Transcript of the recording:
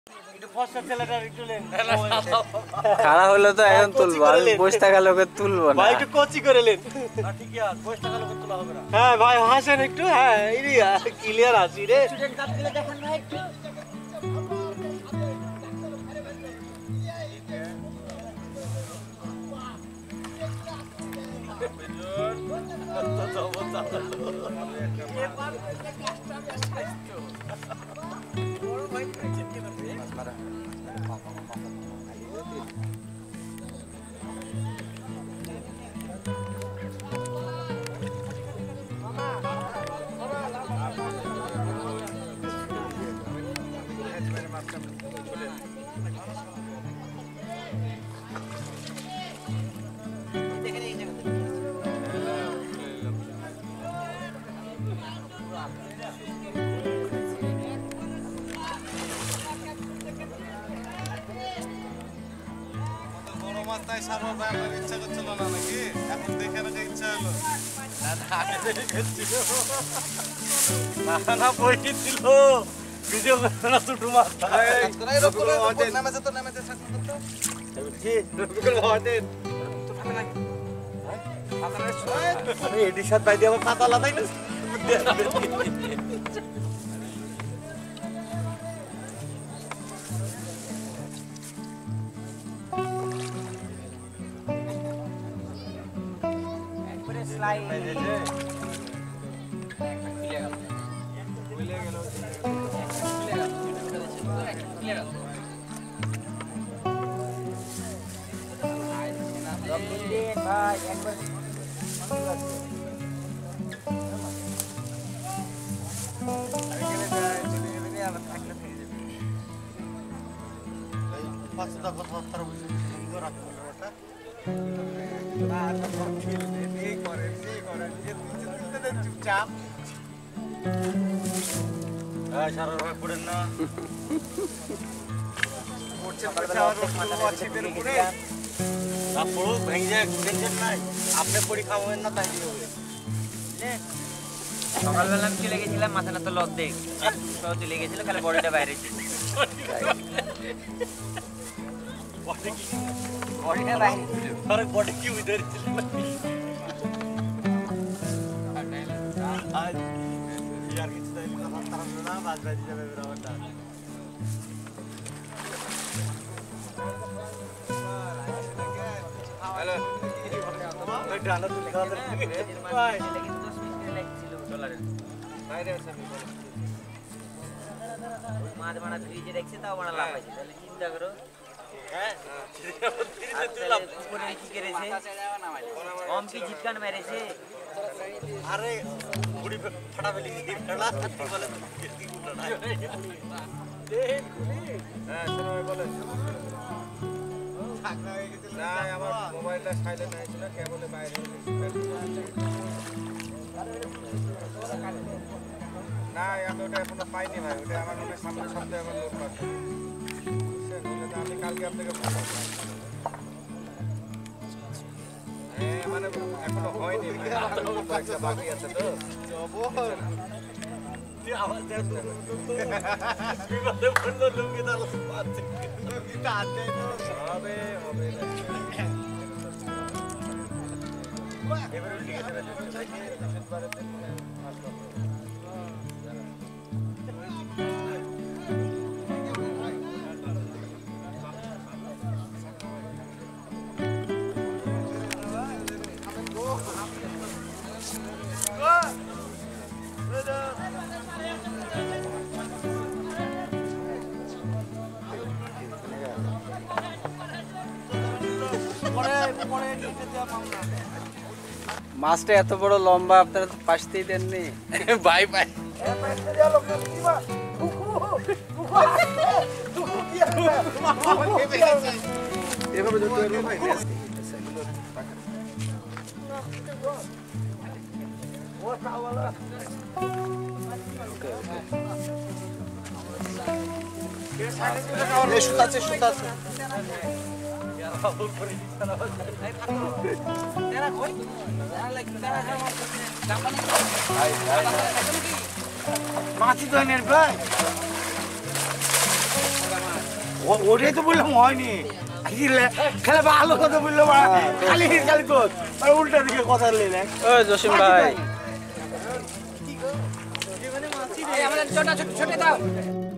খারাপ হলে তো এখন তুলবো, আর বসে থাকা লোকের তুলবো না ভাই। একটু কচি করে নেন। হ্যাঁ ভাই হাসেন একটু। হ্যাঁ ক্লিয়ার আছি রে। ইচ্ছা করছিল না নাকি? এখন দেখে রাখা ইচ্ছা হলো। না বইটি ছিল ভিডিও করে না ছোট মাছ। নেমেছে তো নেমেছে আমি এটির সাথে বাইরে আমার পাতা লাগাই না। সকালবেলা আমি চলে গেছিলাম, মাথা না তো লদ্দেক সর্দি লেগেছিল, খালি বডিটা বাইরে ছিল। বডিটা বাইরে ছিল, আরে বডি কি ভিতরে ছিল? আর ইয়ার কিছু তাই কথা তারা না বাজ বাজি যাবে বরাবরটা। হ্যালো ওই ডানা তুলে খাওয়া ভাই মাছ বানা ফ্রিজে রেখেছে, তাও বানা লাভ আছে। তাহলে চিন্তা করো। হ্যাঁ উপরে কি করেছে, কম কি জিটকান মেরেছে। আরে বুড়ি ফাটা ফেলি খেলা বলে হ্যাঁ শোনো বলে না আমার মোবাইলটা সাইলেন্ট হয়েছিল, কেবলে বাইরে না আমি ওটা এখনো পাইনি ভাই। ওটা আমার মনে সামনে সপ্তাহে আমার লোক পাচ্ছে। আমি কালকে আপনাকে মানে এখনো হয়নি, বাকি আছে তো। হবে হবে মাছটা এত বড় লম্বা, আপনারা তো পাশতেই দেননি। Bye bye. সুতা আছে সুতা আছে মাছি তো নেই ভাই। ওটাই তো বললাম হয়নি খেলে ভালো কথা বললো খালি খালি তো উল্টা দিকে কথা নিলেন ও জসিম ভাই আমাদের ছোট দাও